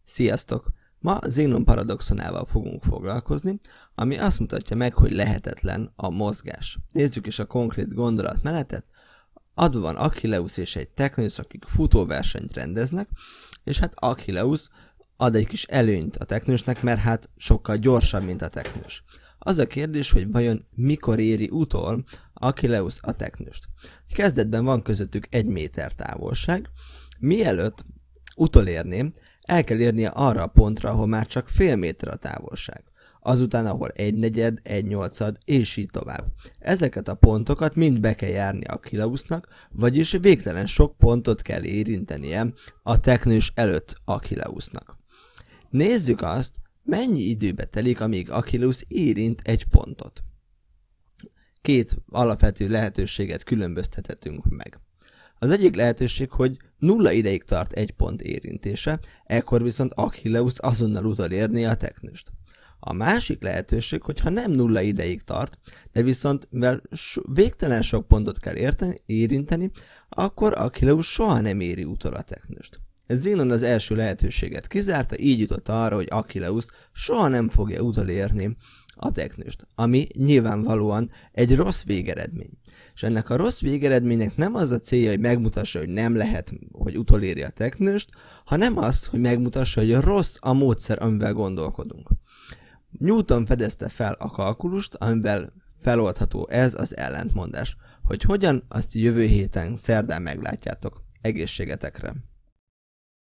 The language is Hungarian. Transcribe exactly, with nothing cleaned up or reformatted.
Sziasztok! Ma Zénon paradoxonával fogunk foglalkozni, ami azt mutatja meg, hogy lehetetlen a mozgás. Nézzük is a konkrét gondolatmenetet. Adva van Achilleus és egy Teknősz, akik futóversenyt rendeznek, és hát Achilleus ad egy kis előnyt a Teknősnek, mert hát sokkal gyorsabb, mint a Teknős. Az a kérdés, hogy vajon mikor éri utol Achilleus a Teknőst. Kezdetben van közöttük egy méter távolság, mielőtt utolérném, el kell érnie arra a pontra, ahol már csak fél méter a távolság. Azután, ahol egy negyed, egy nyolcad, és így tovább. Ezeket a pontokat mind be kell járni Achilleusnak, vagyis végtelen sok pontot kell érintenie a Teknős előtt Achilleusnak. Nézzük azt, mennyi időbe telik, amíg Achilleus érint egy pontot. Két alapvető lehetőséget különböztethetünk meg. Az egyik lehetőség, hogy nulla ideig tart egy pont érintése, ekkor viszont Achilleus azonnal utolérné a Teknőst. A másik lehetőség, hogyha nem nulla ideig tart, de viszont mivel végtelen sok pontot kell érteni, érinteni, akkor Achilleus soha nem éri utol a Teknőst. Zénon az első lehetőséget kizárta, így jutott arra, hogy Achilleus soha nem fogja utolérni a Teknőst, ami nyilvánvalóan egy rossz végeredmény. És ennek a rossz végeredménynek nem az a célja, hogy megmutassa, hogy nem lehet, hogy utoléri a Teknőst, hanem az, hogy megmutassa, hogy rossz a módszer, amivel gondolkodunk. Newton fedezte fel a kalkulust, amivel feloldható ez az ellentmondás. Hogy hogyan, azt jövő héten szerdán meglátjátok. Egészségetekre!